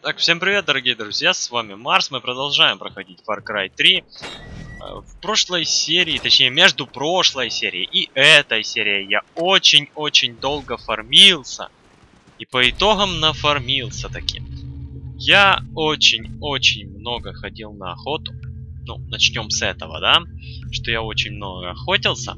Так, всем привет, дорогие друзья, с вами Марс, мы продолжаем проходить Far Cry 3. В прошлой серии, точнее между прошлой серией и этой серией я очень-очень долго фармился. И по итогам нафармился таки. Я очень-очень много ходил на охоту. Ну, начнем с этого, да? Что я очень много охотился.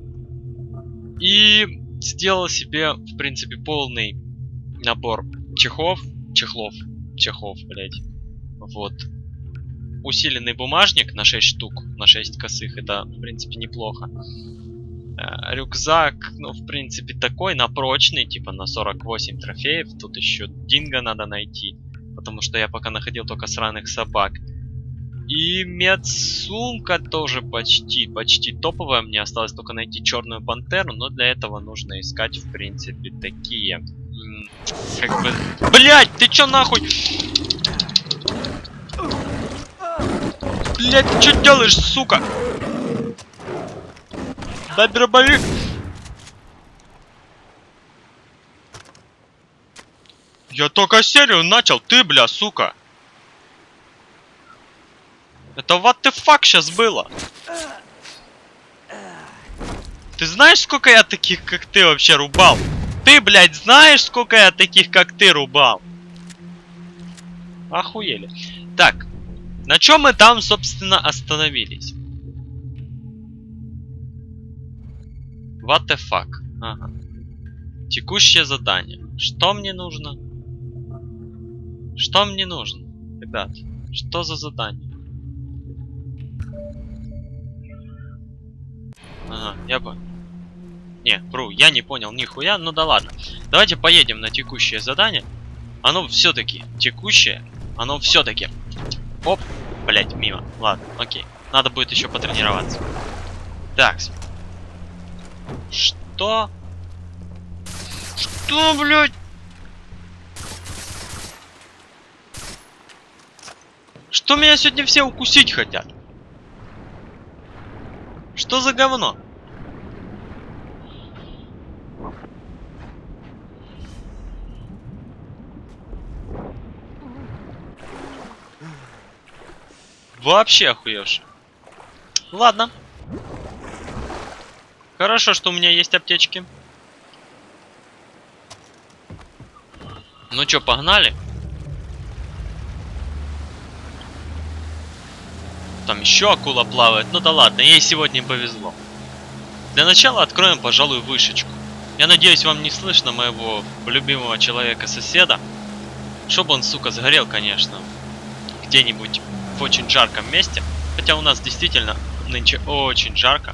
И сделал себе, в принципе, полный набор чехлов, блять. Вот. Усиленный бумажник на 6 штук, на 6 косых, это, в принципе, неплохо. Рюкзак, ну, в принципе, такой, на прочный, типа на 48 трофеев. Тут еще динго надо найти, потому что я пока находил только сраных собак. И медсумка тоже почти топовая. Мне осталось только найти черную пантеру, но для этого нужно искать, в принципе, такие... Как бы... Блять, ты чё нахуй? Блять, ты чё делаешь, сука? Дай дробовик. Я только серию начал, ты, бля, сука. Это what the fuck сейчас было? Ты знаешь, сколько я таких, как ты, вообще рубал? Ты, блядь, знаешь, сколько я таких, как ты, рубал? Охуели. Так, на чем мы там, собственно, остановились? What the fuck? Ага. Текущее задание. Что мне нужно? Что мне нужно? Ребят, что за задание? Ага, я понял. Не, вру, я не понял нихуя, ну да ладно. Давайте поедем на текущее задание. Оно все-таки текущее. Оно все-таки. Оп, блять, мимо. Ладно, окей. Надо будет еще потренироваться. Так. Что? Что, блять? Что меня сегодня все укусить хотят? Что за говно? Вообще охуевший. Ладно. Хорошо, что у меня есть аптечки. Ну чё, погнали? Там еще акула плавает. Ну да ладно, ей сегодня повезло. Для начала откроем, пожалуй, вышечку. Я надеюсь, вам не слышно моего любимого человека-соседа. Чтоб он, сука, сгорел, конечно. Где-нибудь в очень жарком месте. Хотя у нас действительно нынче очень жарко.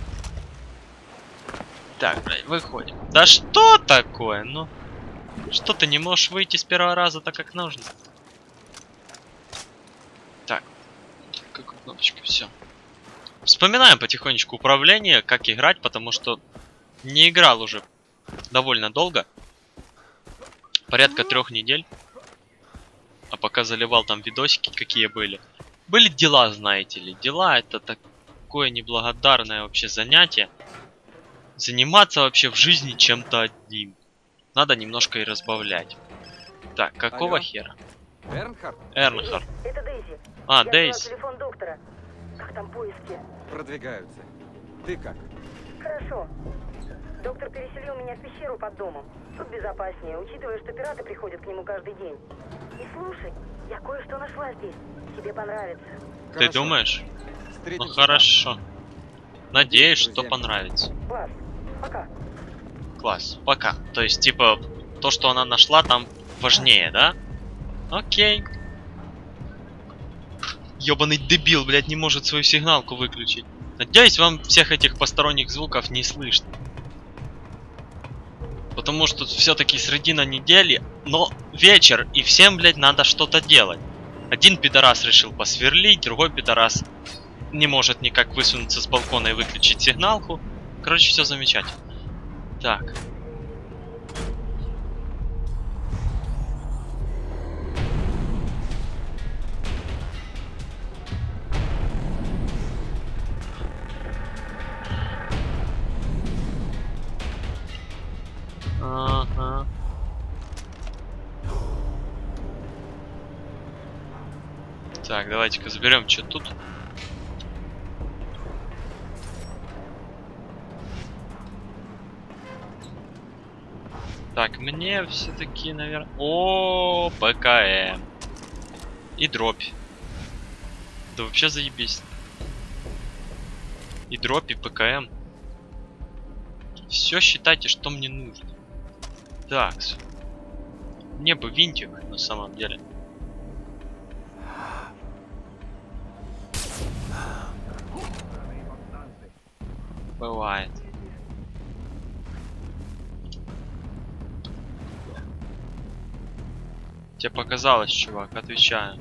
Так, блядь, выходим. Да что такое? Ну, что ты не можешь выйти с первого раза так, как нужно? Так, какую кнопочку? Все. Вспоминаем потихонечку управление, как играть, потому что не играл уже довольно долго. Порядка 3 недель. А пока заливал там видосики, какие были. Были дела, знаете ли. Дела — это такое неблагодарное вообще занятие. Заниматься вообще в жизни чем-то одним. Надо немножко и разбавлять. Так, какого Алло. хера? Эрнхард? Эрнхард. Это Дейзи. А, Я Дейзи. взяла телефон доктора. Как там поиски? Продвигаются. Ты как? Хорошо. Доктор переселил меня в пещеру под домом. Тут безопаснее, учитывая, что пираты приходят к нему каждый день. И слушай, я кое-что нашла здесь. Тебе понравится. Ты Хорошо. думаешь? Встретимся Ну хорошо. Надеюсь, что друзья. понравится. Класс. Пока. Класс. Пока. То есть, типа, то, что она нашла, там важнее, да? Окей. Ёбаный дебил, блядь, не может свою сигналку выключить. Надеюсь, вам всех этих посторонних звуков не слышно. Потому что все-таки средина недели, но вечер, и всем, блядь, надо что-то делать. Один пидорас решил посверлить, другой пидорас не может никак высунуться с балкона и выключить сигналку. Короче, все замечательно. Так. Ага. Так, давайте-ка заберем, что тут. Так, мне все-таки, наверное... О, ПКМ. И дробь. Да вообще заебись. И дробь, и ПКМ. Все считайте, что мне нужно. Так. Мне бы винтик, на самом деле. Бывает. Тебе показалось, чувак, отвечаю.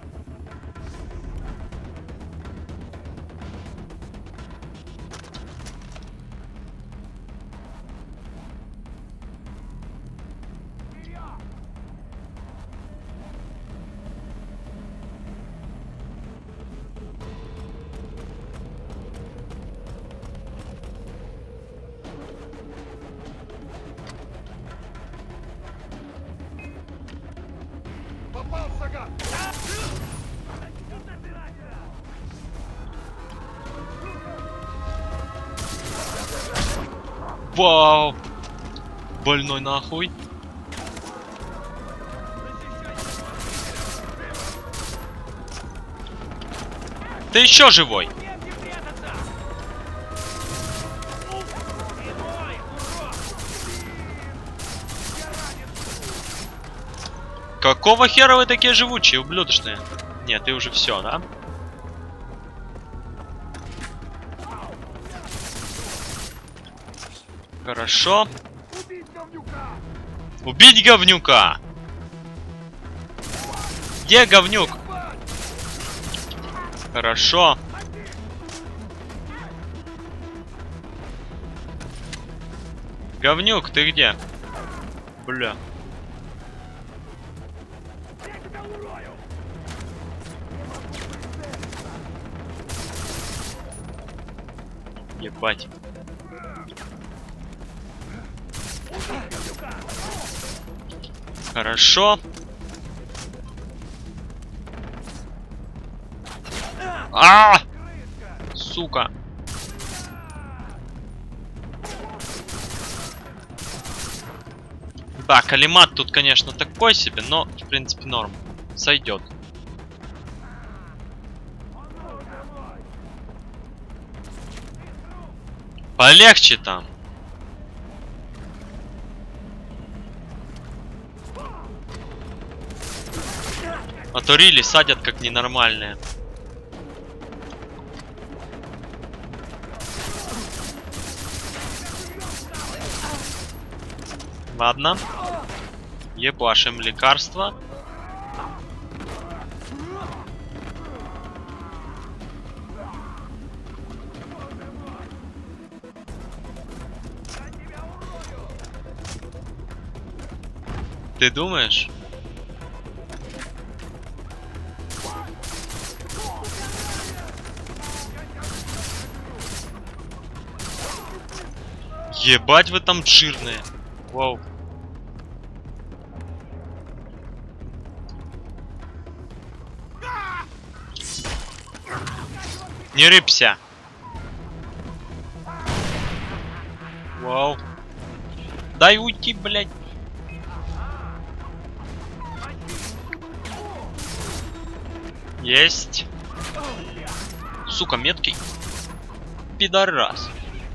Вау! Больной нахуй. Ты еще живой? Какого хера вы такие живучие, ублюдочные? Нет, ты уже все, да? Хорошо. Убить говнюка! Где говнюк? Хорошо. Говнюк, ты где? Бля. Ебать. Хорошо. А! Сука. Да, калимат тут, конечно, такой себе, но, в принципе, норм. Сойдет. Полегче там. А то рили садят как ненормальные. Ладно. Ебашим лекарства. Ты думаешь? Ебать вы там жирные. Вау. Не рыпся. Вау. Дай уйти, блядь. Есть. Сука, меткий. Пидорас.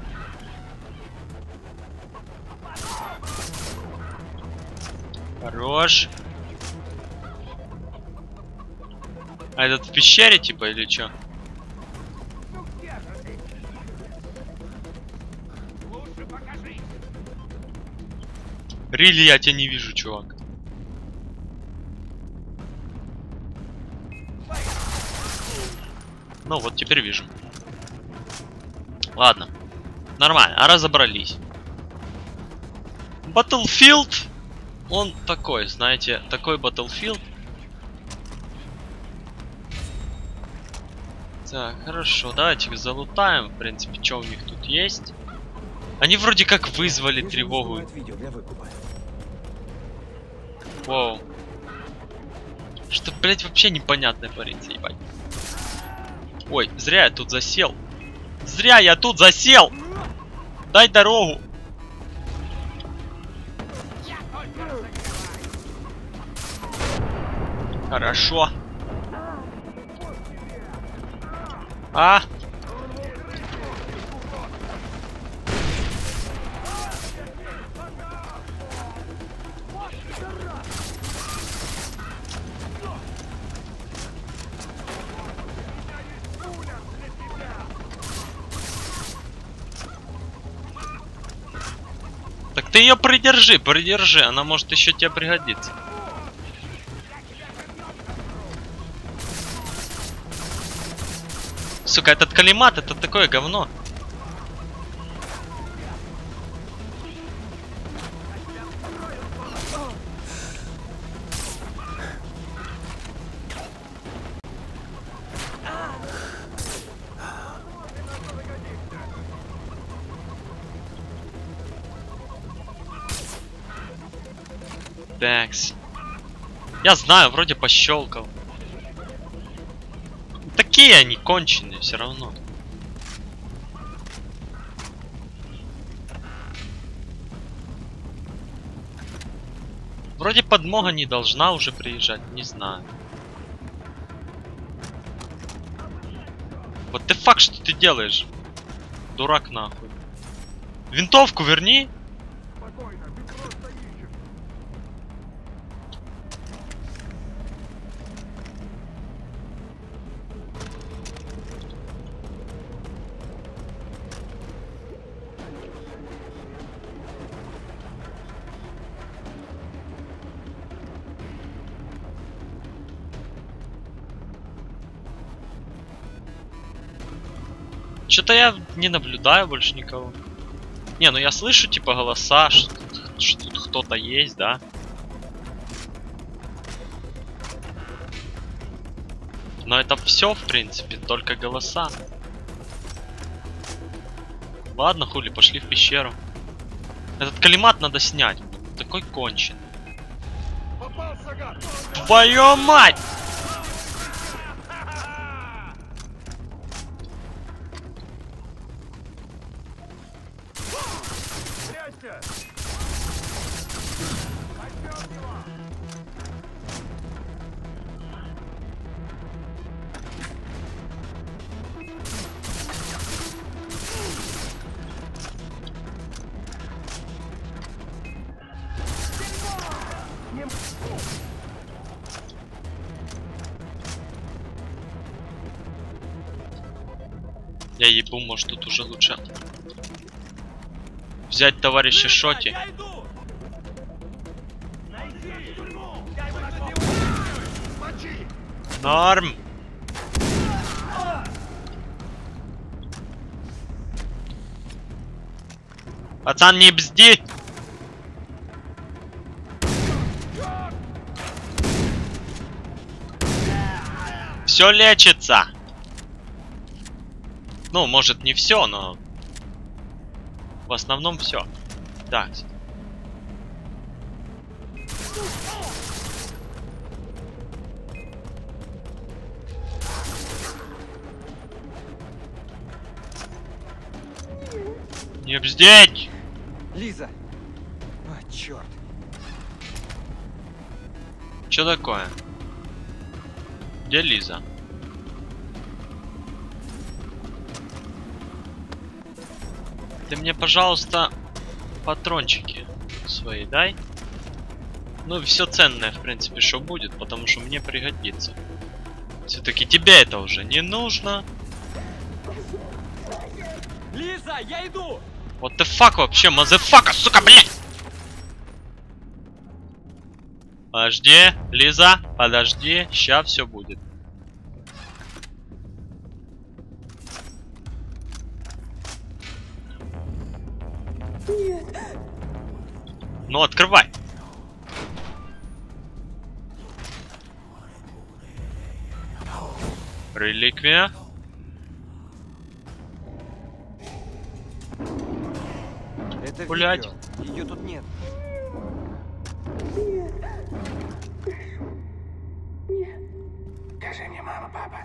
Хорош. А этот в пещере типа или чё? Рили, я тебя не вижу, чувак. Ну вот, теперь вижу. Ладно. Нормально, а разобрались. Battlefield. Он такой, знаете, такой Battlefield. Так, хорошо, давайте их залутаем. В принципе, что у них тут есть. Они вроде как вызвали тревогу. Видео для выкупа. Воу. Что, блядь, вообще непонятное творится, ебать. Ой, зря я тут засел. Зря я тут засел! Дай дорогу! Хорошо. А? Так ты ее придержи, придержи, она может еще тебе пригодится. Сука, этот калимат, это такое говно. Такс. Я знаю, вроде пощелкал. Такие они конченые все равно. Вроде подмога не должна уже приезжать, не знаю. Вот ты факт, что ты делаешь? Дурак нахуй. Винтовку верни. Что-то я не наблюдаю больше никого. Не, ну я слышу типа голоса, что тут кто-то есть, да? Но это все, в принципе, только голоса. Ладно, хули, пошли в пещеру. Этот калимат надо снять. Такой кончен. Твою мать! Я ебу, может тут уже лучше взять товарища Шоти. Норм. Пацан, не бзди. Все лечится. Ну, может не все, но в основном все. Так. Не бздеть! Лиза! А, черт! Что такое? Где Лиза? Ты мне, пожалуйста, патрончики свои дай. Ну, все ценное, в принципе, что будет, потому что мне пригодится. Все-таки тебе это уже не нужно. Лиза, я иду! What the fuck вообще, мазефака, сука, блядь! Подожди, Лиза, подожди, ща все будет. Нет. Ну, открывай. Реликвия. Это Гулять. видео. Ее тут нет. Нет. Прошу. Нет. Скажи мне, мама, папа,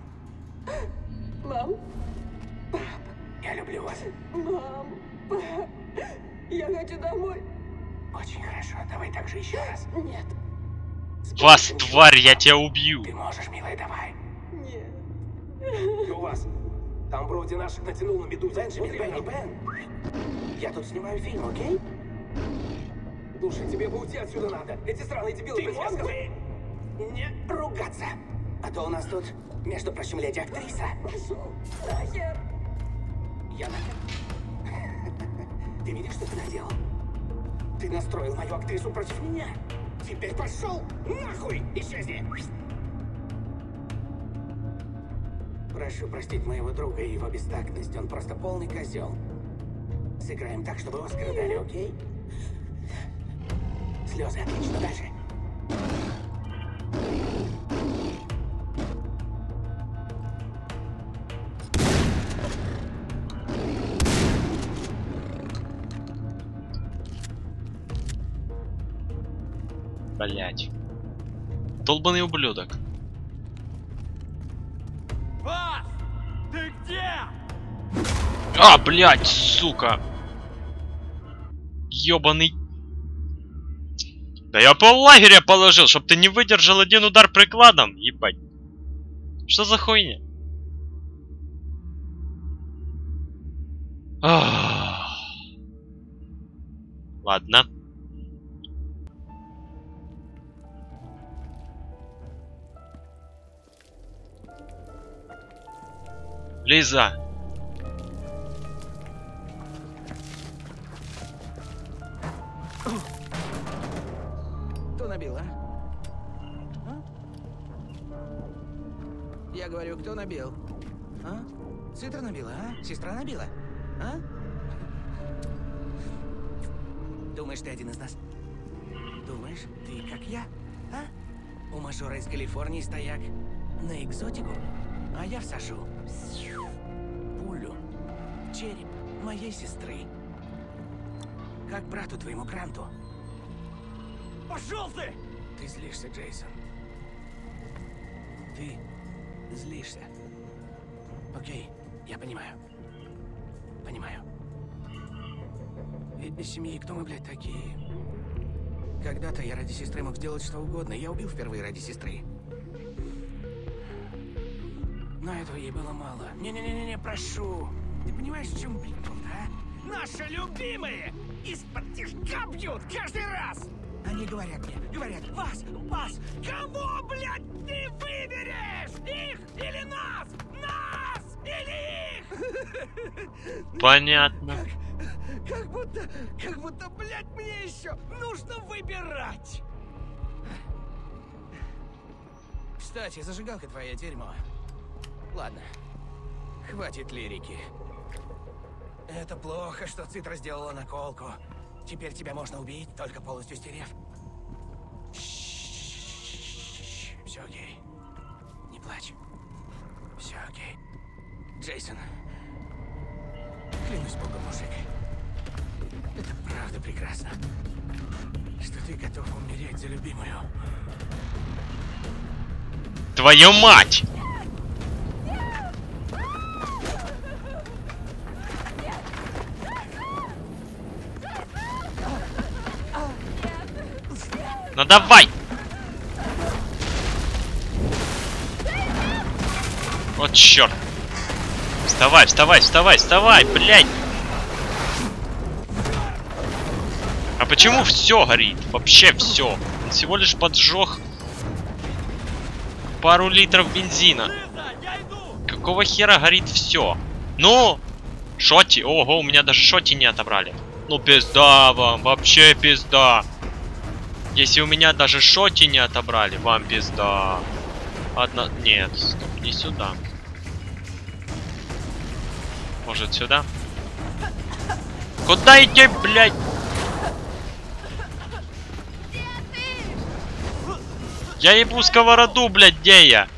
Мам, я люблю вас. мам, я хочу домой. Очень хорошо, давай так же еще раз. Нет, Вас, тварь, я тебя убью. Ты можешь, милая, давай. нет. У вас. Там Броди наших натянул на медузу. Бенджамин, Бенни, Бен. Я тут снимаю фильм, окей? Слушай, тебе бы уйти отсюда надо. Эти сраные дебилы Ты без мог мозга. бы не ругаться? А то у нас тут, между прочим, леди актриса. Пошел нахер. Я Ты видишь, что ты наделал? Ты настроил мою актрису против меня. Теперь пошел нахуй! Исчезни! Прошу простить моего друга и его бестактность. Он просто полный козел. Сыграем так, чтобы Оскара дали, окей? Слезы, отлично, дальше. Блять. Долбаный ублюдок. Бас! Ты где? А, блять, сука. Ёбаный. Да я пол лагеря положил, чтоб ты не выдержал один удар прикладом. Ебать. Что за хуйня? Ладно. Лиза. Кто набил, а? Я говорю, кто набил? А? Цитра набила, а? Сестра набила? А? Думаешь, ты один из нас? Думаешь, ты как я? А? У мажора из Калифорнии стояк на экзотику, а я всажу пулю в череп моей сестры. Как брату твоему Гранту. Пошел ты! Ты злишься, Джейсон. Ты злишься. Окей, я понимаю. Понимаю. Ведь без семьи кто мы, блядь, такие? Когда-то я ради сестры мог сделать что угодно. Я убил впервые ради сестры. Но этого ей было мало. Не-не-не-не, прошу. Ты понимаешь, в чем прикол, а? Наши любимые из-под тишка бьют каждый раз. Они говорят мне, вас, кого, блядь, ты выберешь? Их или нас? Нас или их? Понятно. Как будто, блядь, мне еще нужно выбирать. Кстати, зажигалка твоя дерьмо. Ладно, хватит лирики. Это плохо, что Цитра сделала наколку. Теперь тебя можно убить, только полностью стерев. Все окей. Не плачь. Все окей. Джейсон. Клянусь богом, мужик. Это правда прекрасно. Что ты готов умереть за любимую. Твою мать! Ну давай! Вот черт! Вставай, блядь! А почему все горит? Вообще все. Он всего лишь поджег пару литров бензина. Лиза, я иду! Какого хера горит все? Ну! Шоти? Ого, у меня даже шоти не отобрали. Ну пизда вам, вообще пизда. Если у меня даже шоти не отобрали, вам пизда. Одна... Нет, стоп, не сюда. Может сюда? Куда идти, блядь? Я ебу сковороду, блядь, где я?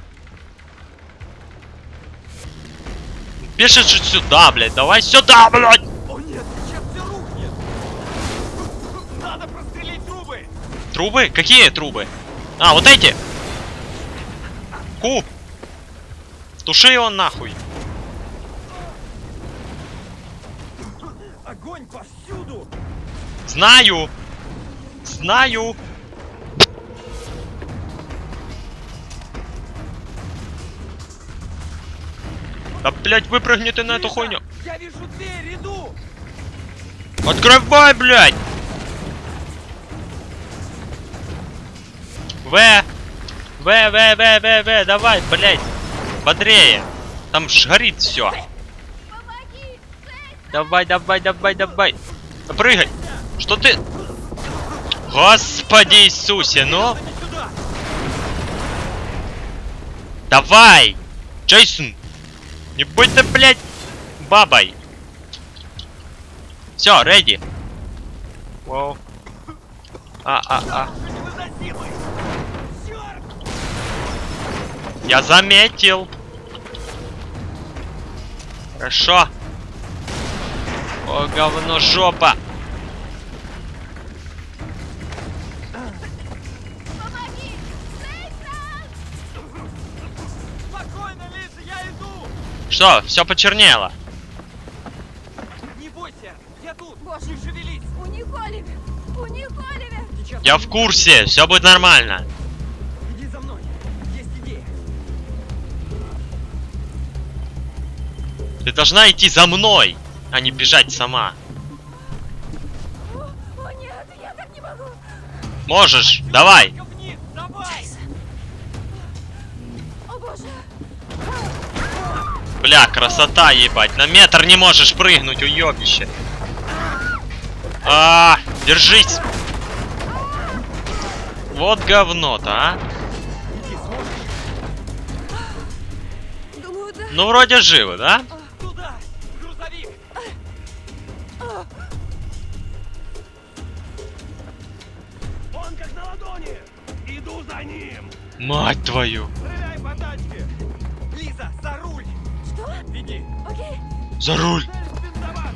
Пишет же сюда, блядь, давай сюда, блядь! О нет, сейчас все рухнет! Надо прострелить трубы! Трубы? Какие трубы? А, вот эти? чуваку! Туши его нахуй! Огонь повсюду! Знаю! Знаю! Да, блядь, выпрыгни ты на эту Лиза, хуйню! Я вижу дверь, иду! Открывай, блядь! В, давай, блядь! Бодрее! Там ж горит все. Давай. Прыгай! Что ты? Господи Иисусе, ну! Не сюда! Давай! Джейсон! Не будь ты, блядь, бабой! Все, ready. Воу. Невыносимый! Черт! Я заметил. Хорошо. О, говно, жопа. Спокойно, Лиза, я иду! Что, все почернело? Не бойся, я тут! Боже. Не шевелись! У них Оливер! У них Оливер! Сейчас Я в курсе, все будет нормально. иди за мной! Есть идея! Ты должна идти за мной, а не бежать сама. О нет, я так не могу! Можешь, давай. Только вниз, давай! О боже! Бля, красота, ебать. На метр не можешь прыгнуть, уёбище. Держись. Вот говно-то, а. Иди, сможешь? Думаю, да. Ну, вроде живы, да? Туда! Грузовик! Он как на ладони! Иду за ним! Мать твою. Стреляй по тачке! Лиза, за руль! Что? Веди! Окей. За руль. Цель в бензобак!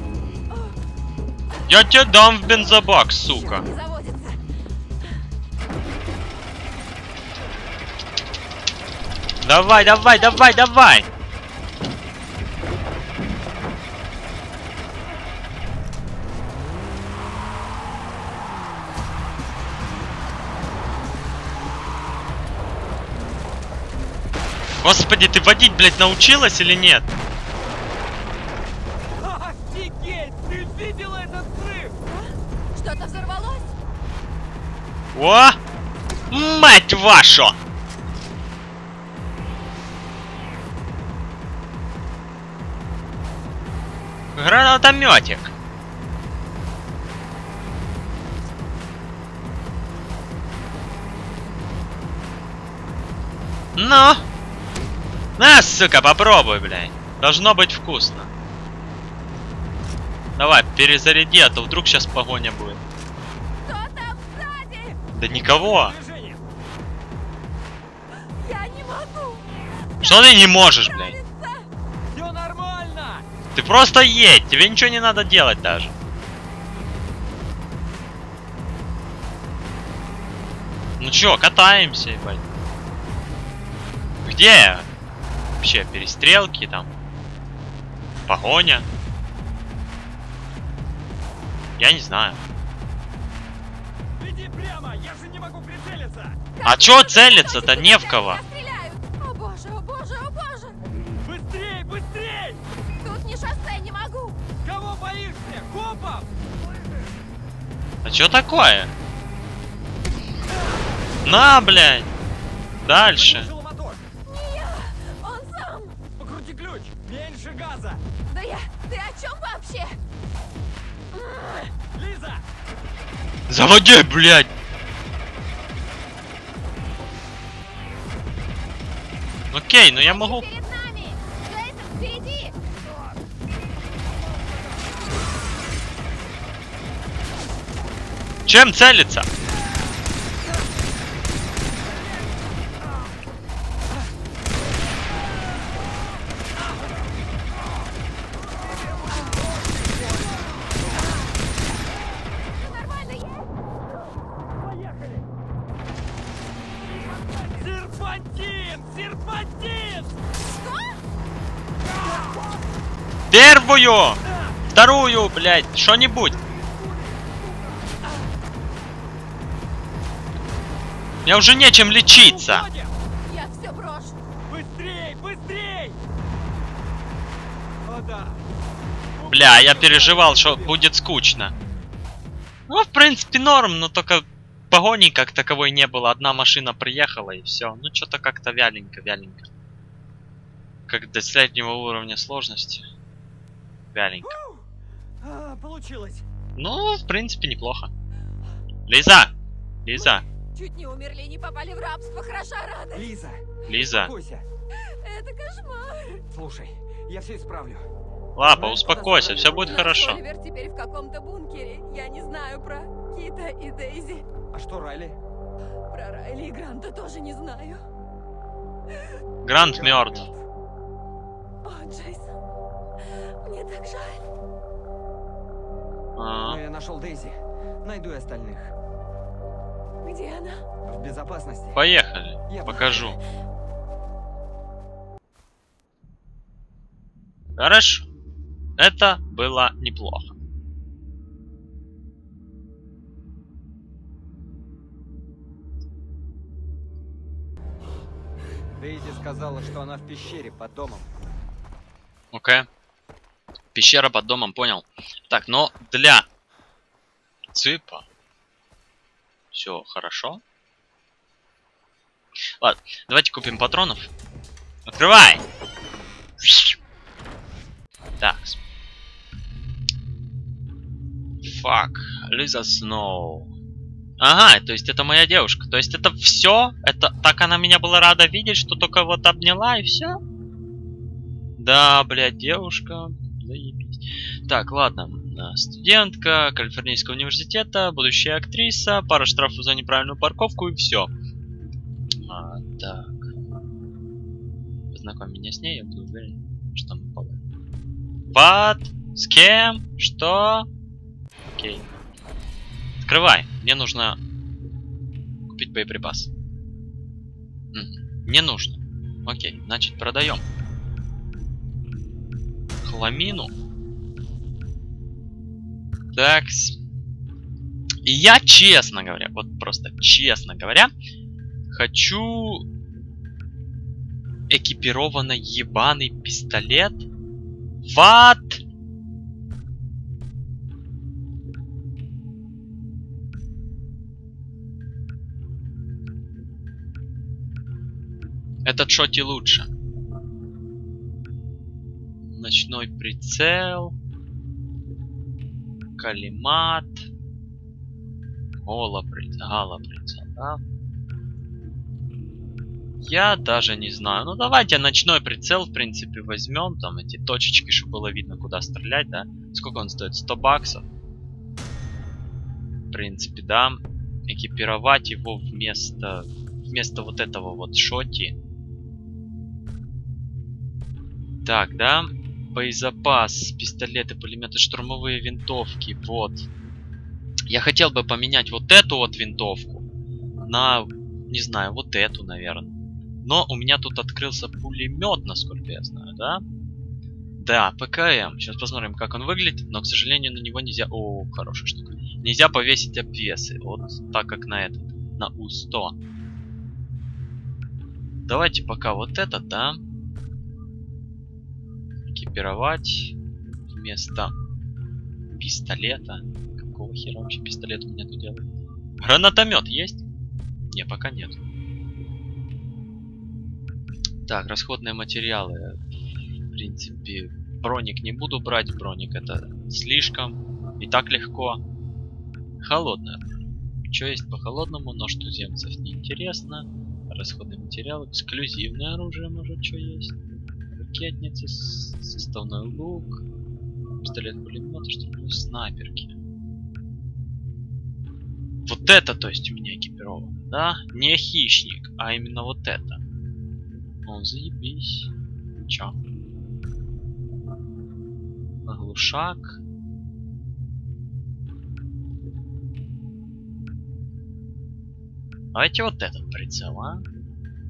Я тебе дам в бензобак, сука. Не заводится. Давай. Господи, ты водить, блядь, научилась или нет? Офигеть! Ты видела этот взрыв? Что-то взорвалось? О! Мать вашу! Гранатометик. Ну! На, сука, попробуй, блядь. Должно быть вкусно. Давай, перезаряди, а то вдруг сейчас погоня будет. Кто там сзади? Да никого. Движение! Я не могу. Что ты не можешь, блядь? Все нормально! Ты просто едь, тебе ничего не надо делать даже. Ну чё, катаемся, ебать. Где вообще перестрелки там? Погоня? Я не знаю. Иди прямо! Я же не могу прицелиться! А чё целиться-то не в кого? Меня стреляют. О боже, о боже, о боже. Быстрей, быстрей! Тут не шоссе, не могу. Кого боишься? Копов? А чё такое? На, блядь! Дальше. Выключил мотор. Не я. Он сам. Покрути ключ! Меньше газа! Да я... Ты о чем вообще? Лиза! Заводи, блядь! Окей, ну я могу... Перед нами. Джейсон, впереди. Чем целиться? Нормально, я... Поехали! Серпантин! Серпантин! Первую! Вторую, блядь, что-нибудь. Мне уже нечем лечиться. Уходим! Я все брошу. Быстрей, быстрей! О, да. Бля, я переживал, что будет скучно. Ну, в принципе, норм, но только погони как таковой не было. Одна машина приехала и все. Ну, что-то как-то вяленько. Как до среднего уровня сложности. Вяленько. Получилось. Ну, в принципе, неплохо. Лиза! Лиза! Чуть не умерли и не попали в рабство. Хороша рада. Лиза, Лиза! успокойся. Это кошмар. Слушай, я все исправлю. Лапа, успокойся, все будет Наш хорошо. Оливер теперь в каком-то бункере. Я не знаю про Кита и Дейзи. А что, Райли? Про Райли и Гранта тоже не знаю. Грант мертв. О, Джейсон, мне так жаль. Я нашел Дейзи. Найду и остальных. Где она? В безопасности. Поехали, Я покажу. Хорошо. Это было неплохо. Дейзи сказала, что она в пещере под домом. Окей. Пещера под домом, понял. Так, но для ципа все хорошо. Ладно, давайте купим патронов. Открывай! Так. Фак. Лиза Сноу. Ага, то есть это моя девушка. То есть это все? Это так она меня была рада видеть, что только вот обняла и все? Да, блядь, девушка. Заебись. Так, ладно. Студентка Калифорнийского университета, будущая актриса, пара штрафов за неправильную парковку и все. Так. Познакомь меня с ней, я буду уверен, что мы поговорим. Под? С кем? Что? Окей. Открывай. Мне нужно купить боеприпас. Не нужно. Окей, значит продаем. Хламину. Такс. И я, честно говоря, вот просто честно говоря, хочу экипированный ебаный пистолет. What? Этот шоти лучше. Ночной прицел. Калимат. Гала прицел, да? Я даже не знаю. Ну давайте ночной прицел, в принципе, возьмем. Там эти точечки, чтобы было видно, куда стрелять, да? Сколько он стоит? 100 баксов. В принципе, да. Экипировать его вместо вот этого вот шоти. Так, да. Боезапас, пистолеты, пулеметы, штурмовые винтовки. Вот. Я хотел бы поменять вот эту вот винтовку на, не знаю, вот эту, наверное. Но у меня тут открылся пулемет, насколько я знаю, да? Да, ПКМ. Сейчас посмотрим, как он выглядит. Но, к сожалению, на него нельзя... О, хорошая штука. Нельзя повесить обвесы. Вот так, как на этот. На У-100. Давайте пока вот этот, да? Экипировать вместо пистолета. Какого хера вообще пистолет у меня тут делает? Гранатомет есть? Не, пока нет. Так, расходные материалы. В принципе, броник не буду брать. Броник это слишком. И так легко. Холодное. Что есть по холодному? Нож туземцев неинтересно. Расходные материалы. Эксклюзивное оружие, может, что есть. Ракетницы, составной лук. Пистолет-пулемет, штурмовые снайперки. Вот это, то есть, у меня экипировано, да? Не хищник, а именно вот это. О, заебись. Чё? Глушак. Давайте вот этот прицел, а?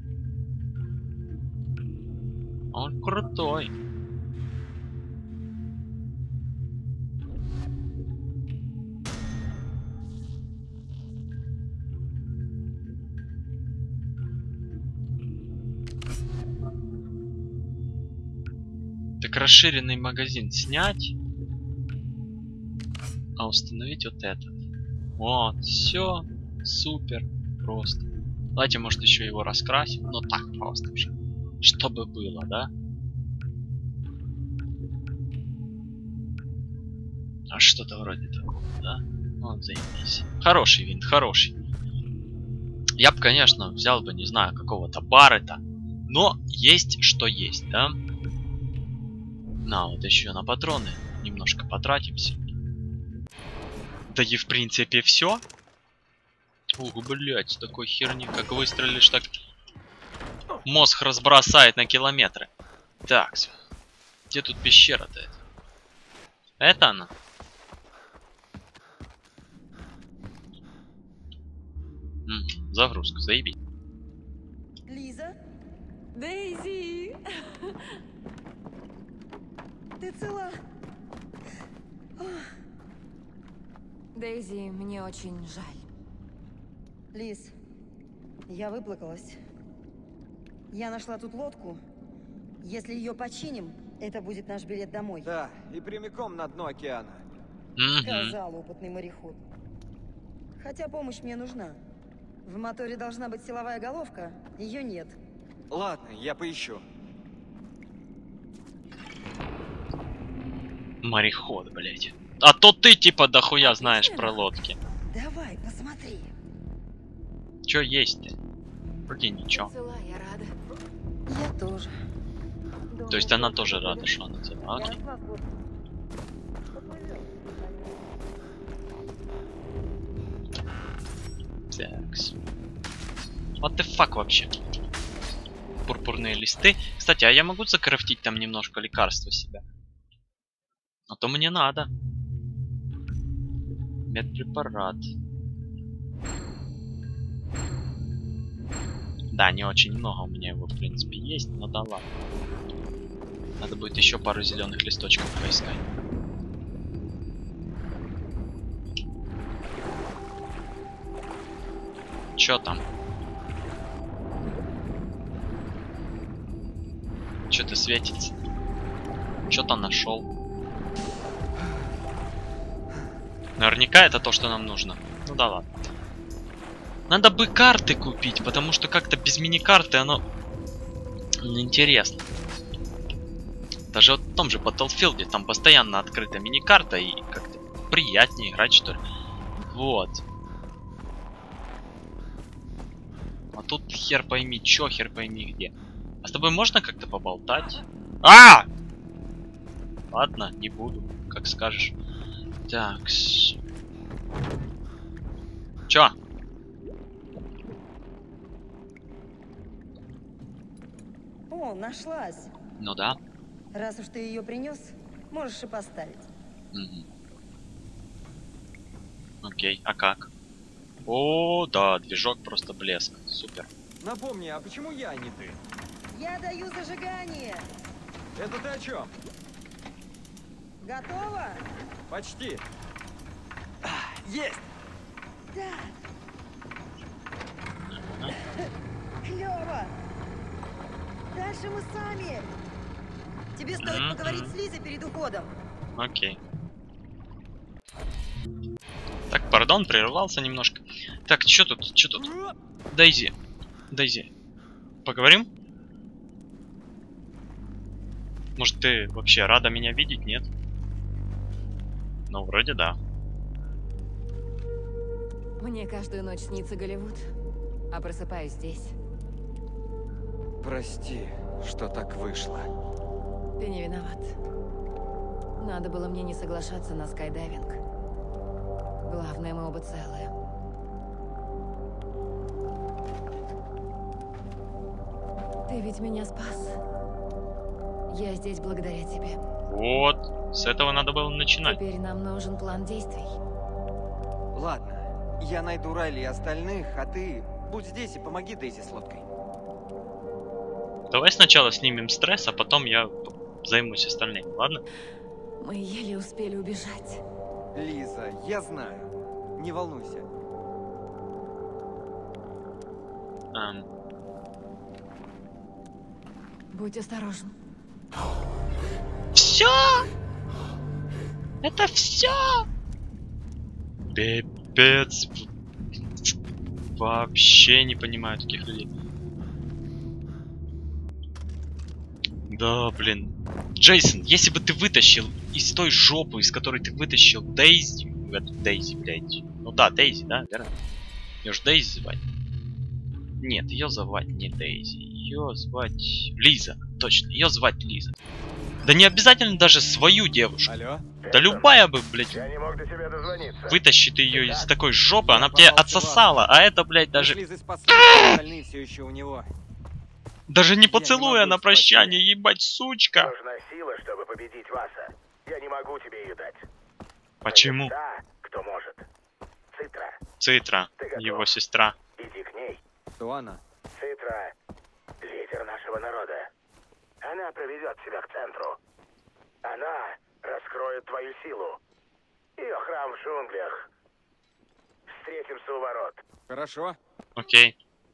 Он крутой. Так расширенный магазин снять, а установить вот этот. Вот, все супер просто. Давайте, может, еще его раскрасим, но так просто уже, чтобы было, да? А что-то вроде такого, да? Вот, заебись. Хороший винт, хороший. Я бы, конечно, взял бы, не знаю, какого-то Баррета, но есть что есть, да? На, вот еще на патроны немножко потратимся. Да и в принципе все. Ух, блять, такой херни, как выстрелишь, так мозг разбросает на километры. Так, где тут пещера-то? Это она? Загрузка, заебись. Лиза, Дейзи! ты цела? Дейзи, мне очень жаль. Лиз, я выплакалась. Я нашла тут лодку. Если ее починим, это будет наш билет домой. Да, и прямиком на дно океана. Сказал опытный мореход. Хотя помощь мне нужна. В моторе должна быть силовая головка, ее нет. Ладно, я поищу. Мореход, блять. А то ты типа дохуя знаешь про лодки. Давай, посмотри. Чё есть-то? Вроде ничего. Цела, я рада. Я тоже. То есть она тоже рада, что она цела. Окей. Такс. What the fuck вообще? Пурпурные листы. Кстати, а я могу закрафтить там немножко лекарства себя? А то мне надо. Медпрепарат. Да, не очень много у меня его, в принципе, есть, но да ладно. Надо будет еще пару зеленых листочков поискать. Чё там? Чё-то светится. Чё-то нашел. Наверняка это то, что нам нужно. Ну да ладно. Надо бы карты купить, потому что как-то без мини-карты оно неинтересно. Даже вот в том же Battlefield там постоянно открыта мини-карта и как-то приятнее играть, что ли. Вот. А тут хер пойми чё, хер пойми где. А с тобой можно как-то поболтать? А! Ладно, не буду, как скажешь. Так. Чё? О, нашлась. Ну да. Раз уж ты ее принес, можешь и поставить. Угу. Окей, а как? О, да, движок просто блеск. Супер. Напомни, а почему я, а не ты? Я даю зажигание. Это ты о чем? Готово? Почти. Есть! Да. Клево. Дальше мы сами. Тебе стоит поговорить с Лизой перед уходом. Окей. Так, пардон, прервался немножко. Так, что тут? Что тут? Дейзи. Дейзи. Поговорим? Может, ты вообще рада меня видеть, нет? Ну, вроде да. Мне каждую ночь снится Голливуд, а просыпаюсь здесь. Прости, что так вышло. Ты не виноват. Надо было мне не соглашаться на скайдайвинг. Главное, мы оба целые. Ты ведь меня спас. Я здесь благодаря тебе. Вот, с этого надо было начинать. Теперь нам нужен план действий. Ладно, я найду Райли и остальных, а ты будь здесь и помоги Дейзи с лодкой. Давай сначала снимем стресс, а потом я займусь остальным, ладно? Мы еле успели убежать. Лиза, я знаю. Не волнуйся. Будь осторожен. Все! Это все! Пипец. Вообще не понимаю таких людей. Да, блин. Джейсон, если бы ты вытащил из той жопы, из которой ты вытащил Дейзи... Дейзи, блядь. Ну да, Дейзи, да, верно? Ее ж Дейзи звать. Нет, ее звать не Дейзи. Ее звать Лиза. Точно, ее звать Лиза. Да не обязательно даже свою девушку. Алло? Да любая бы, блядь, Я не мог до тебя дозвониться. вытащит ее из такой жопы, она бы тебя отсосала, а это, блядь, даже... Лиза спасла, остальные все еще у него. Даже не не поцелуя могу на их прощание, ебать, сучка. Нужна сила, чтобы победить Васа. Я не могу тебе ее дать. Почему? Есть та, кто может. Цитра, Цитра, Ты готов? его сестра. иди к ней. Кто она? Цитра — лидер нашего народа. Она проведет тебя к центру. Она раскроет твою силу. Ее храм в джунглях. Встретимся у ворот. Хорошо. Окей.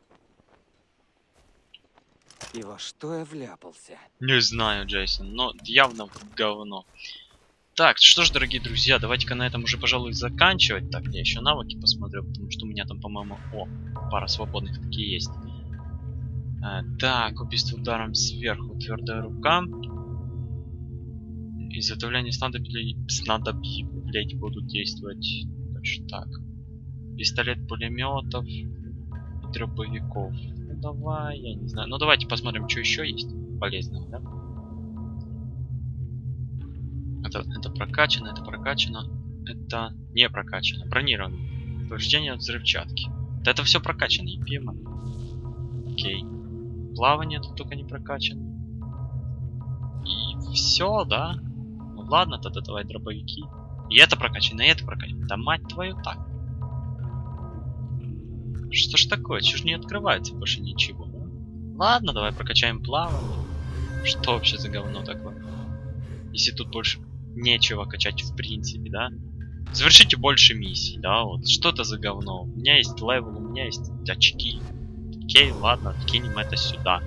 И во что я вляпался? Не знаю, Джейсон, но явно говно. Так, что ж, дорогие друзья, давайте-ка на этом уже, пожалуй, заканчивать. Так, я еще навыки посмотрю, потому что у меня там, по-моему... О, пара свободных такие есть. Так, убийство ударом сверху, твердая рука. Изготовление снадобий, блять, будут действовать. Точно так. Пистолет пулеметов и дробовиков. Ну давай, я не знаю. Ну давайте посмотрим, что еще есть полезного, да? Это прокачано, это прокачано. Это не прокачано. Бронировано. Повреждение от взрывчатки. Да это все прокачано, ебема. Окей. Плавание тут только не прокачано. И все, да? Ну ладно, тогда давай дробовики. И это прокачано, и это прокачано. Да мать твою так. Что ж такое? Чего ж не открывается больше ничего, да? Ладно, давай прокачаем плавание. Что вообще за говно такое? Если тут больше нечего качать в принципе, да? Завершите больше миссий, да? Вот что это за говно? У меня есть левел, у меня есть очки. Окей, ладно, кинем это сюда.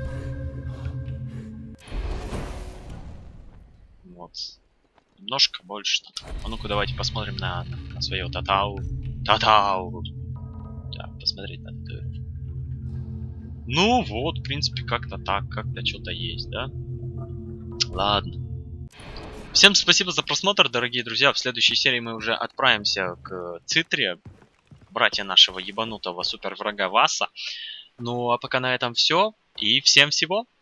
Вот. Немножко больше. А ну-ка давайте посмотрим на свое татау. Татау! Так, посмотреть на татуировку. Ну вот, в принципе, как-то так, как-то что-то есть, да? Ладно. Всем спасибо за просмотр, дорогие друзья. В следующей серии мы уже отправимся к Цитре, братья нашего ебанутого супер врага Васа. Ну а пока на этом все. И всем всего.